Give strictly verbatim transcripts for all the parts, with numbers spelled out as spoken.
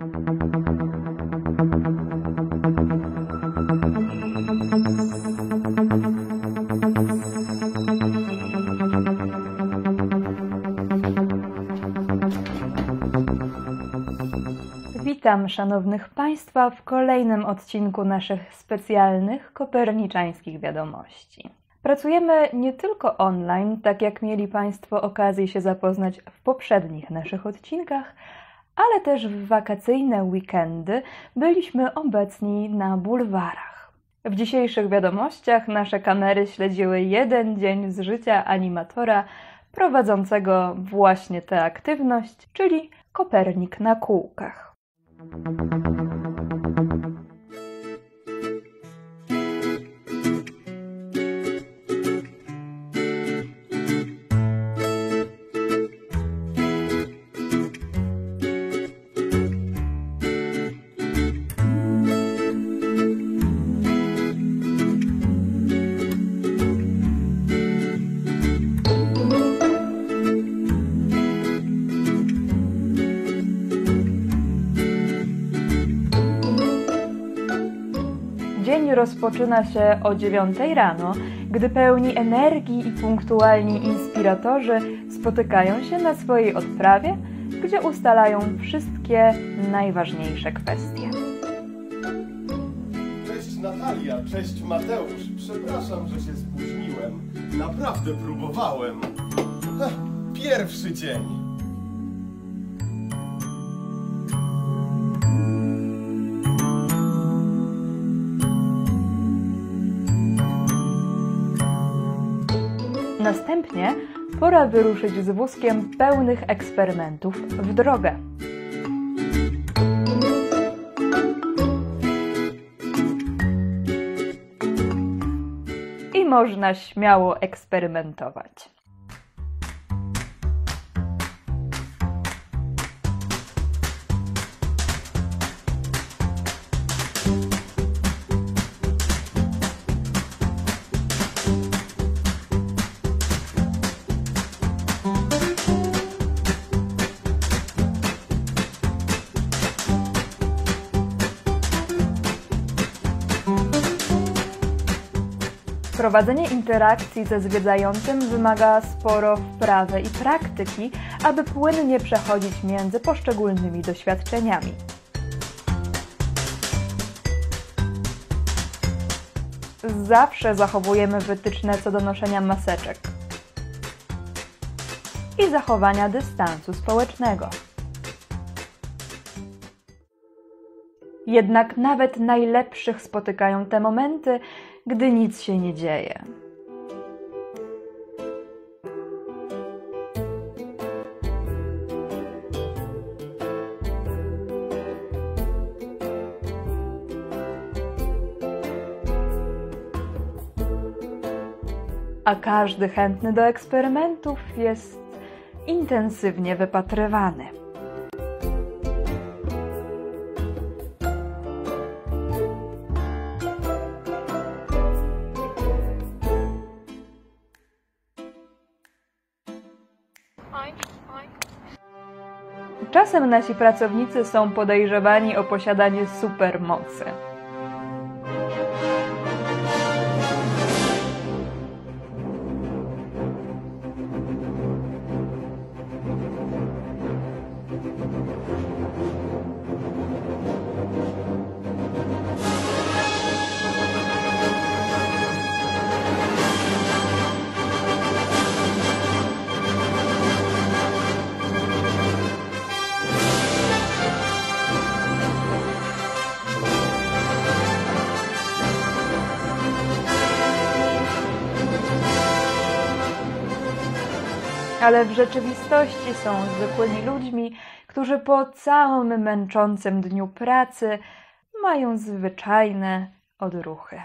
Witam szanownych Państwa w kolejnym odcinku naszych specjalnych koperniczańskich wiadomości. Pracujemy nie tylko online, tak jak mieli Państwo okazję się zapoznać w poprzednich naszych odcinkach, ale też w wakacyjne weekendy byliśmy obecni na bulwarach. W dzisiejszych wiadomościach nasze kamery śledziły jeden dzień z życia animatora prowadzącego właśnie tę aktywność, czyli Kopernik na kółkach. Dzień rozpoczyna się o dziewiątej rano, gdy pełni energii i punktualni inspiratorzy spotykają się na swojej odprawie, gdzie ustalają wszystkie najważniejsze kwestie. Cześć Natalia, cześć Mateusz. Przepraszam, że się spóźniłem. Naprawdę próbowałem. Ha, pierwszy dzień. Następnie pora wyruszyć z wózkiem pełnych eksperymentów w drogę. I można śmiało eksperymentować. Prowadzenie interakcji ze zwiedzającym wymaga sporo wprawy i praktyki, aby płynnie przechodzić między poszczególnymi doświadczeniami. Zawsze zachowujemy wytyczne co do noszenia maseczek i zachowania dystansu społecznego. Jednak nawet najlepszych spotykają te momenty, gdy nic się nie dzieje. A każdy chętny do eksperymentów jest intensywnie wypatrywany. Czasem nasi pracownicy są podejrzewani o posiadanie supermocy. Ale w rzeczywistości są zwykłymi ludźmi, którzy po całym męczącym dniu pracy mają zwyczajne odruchy.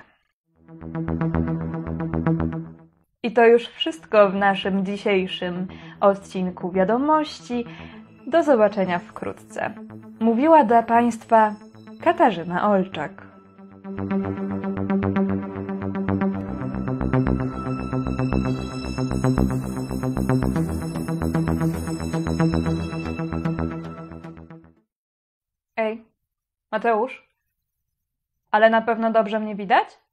I to już wszystko w naszym dzisiejszym odcinku wiadomości. Do zobaczenia wkrótce. Mówiła dla Państwa Katarzyna Olczak. Ej, Mateusz? Ale na pewno dobrze mnie widać?